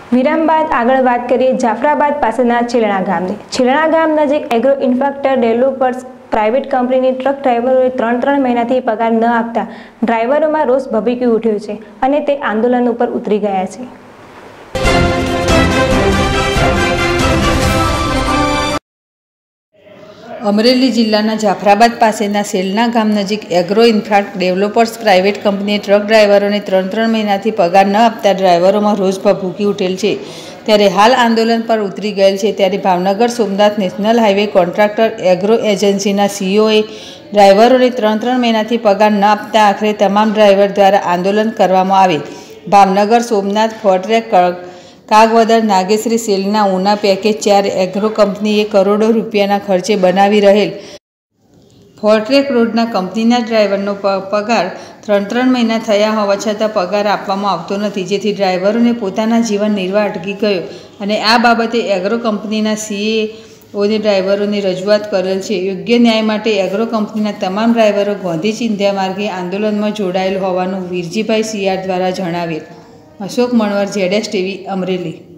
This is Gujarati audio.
વિરામ બાદ આગળ વાત કરીએ જાફરાબાદ પાસેના છેલણા ગામની। છેલણા ગામ નજીક એગ્રો ઇન્ફ્રાસ્ટ્રક્ચર ડેવલપર્સ પ્રાઇવેટ કંપનીની ટ્રક ડ્રાઈવરોએ 3 મહિનાથી પગાર ન આપતા ડ્રાઈવરોમાં રોષ ભભૂકી ઉઠ્યો છે અને તે આંદોલન ઉપર ઉતરી ગયા છે। અમરેલી જિલ્લાના જાફરાબાદ પાસેના છેલણા ગામ નજીક એગ્રો ઇન્ફ્રાસ્ટ્રક્ચર ડેવલપર્સ પ્રાઇવેટ કંપનીએ ટ્રક ડ્રાઈવરોને 3 મહિનાથી પગાર ન આપતા ડ્રાઈવરોમાં રોષ ભભૂકી ઉઠેલ છે। ત્યારે હાલ આંદોલન પર ઉતરી ગયેલ છે। ત્યારે Bhavnagar Somnath national highway contractor agro એજન્સીના સીઈઓએ ડ્રાઈવરોને 3 મહિનાથી પગાર ન આપતા આખરે તમામ ડ્રાઈવર દ્વારા આંદોલન કરવામાં આવેલ। ભાવનગર સોમનાથ ફોર્ટ્રેક કાગવદર નાગેશ્રી સેલના ઉના પેકેજ 4 એગ્રો કંપનીએ કરોડો રૂપિયાના ખર્ચે બનાવી રહેલ ફોર્ટ્રેક રોડના કંપનીના ડ્રાઈવરનો પગાર 3 મહિના થયા હોવા છતાં પગાર આપવામાં આવતો નથી, જેથી ડ્રાઈવરોને પોતાના જીવન નિર્વાહ અટકી ગયો અને આ બાબતે એગ્રો કંપનીના સીઈઓને ડ્રાઈવરોને રજૂઆત કરેલ છે। યોગ્ય ન્યાય માટે એગ્રો કંપનીના તમામ ડ્રાઈવરો ગાંધી ચિંધ્યા માર્ગે આંદોલનમાં જોડાયેલ હોવાનું વીરજીભાઈ સિયાર દ્વારા જણાવેલ। અશોક મણવર, ZSTV, અમરેલી।